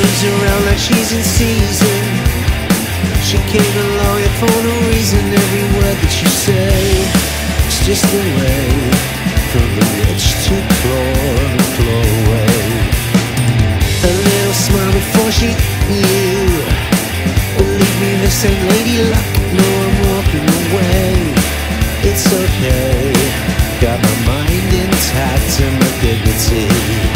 moves around like she's in season. She came along and for no reason. Every word that you say is just a way from the rich to claw away. A little smile before she knew. Believe me, this ain't lady luck. No, I'm walking away. It's okay, got my mind intact and my dignity.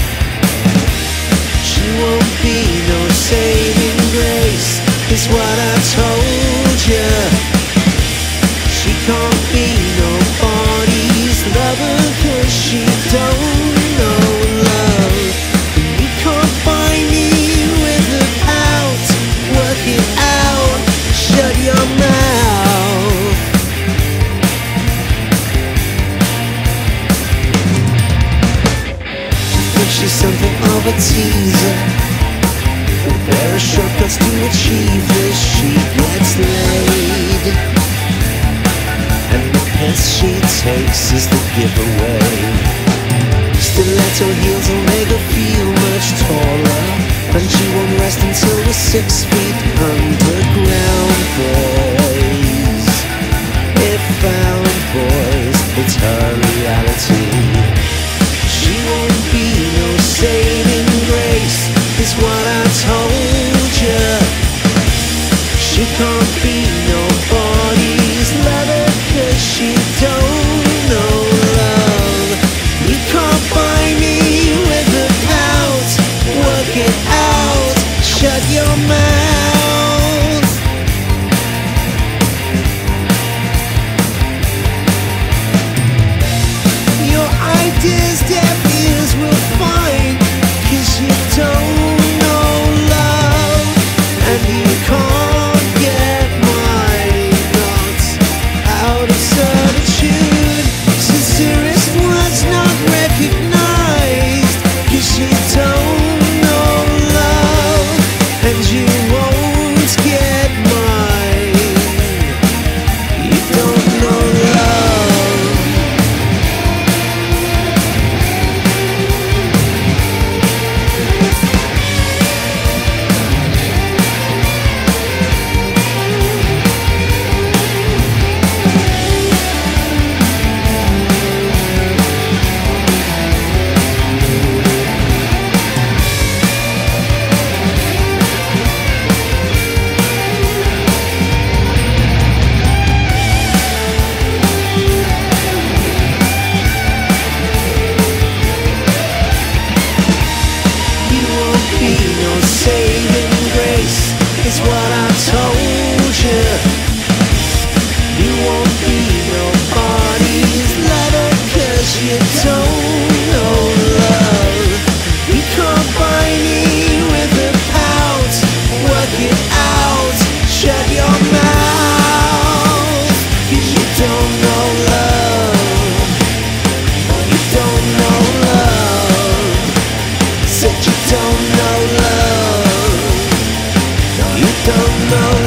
She won't be no saving grace, is what I told ya. She can't be nobody's lover, cause she don't know love. You can't find me without, work it out, shut your mouth. She thinks she's something of a teaser. There are shortcuts to achieve this. She gets laid, and the piss she takes is the giveaway. Stiletto heels will make her feel much taller, and she won't rest until we're 6 feet underground, boys. If found, boys, it's her reality. She won't be no saving grace, is what I told ya. She can't be nobody's lover, cause she don't know love. You can't buy me without, work it out, shut your mouth. Your ideas, deaf ears will find, cause you don't know love, and you can't get mine. Not out of certitude, sincerest words not recognized, cause you don't know love, and you won't get mine. You don't know love. Saving grace is what I told you. You won't be nobody's lover, cause you don't know love. You can't buy me with a pout, work it out, shut your mouth, cause you don't know love. You don't know love. Said you don't know love. You don't know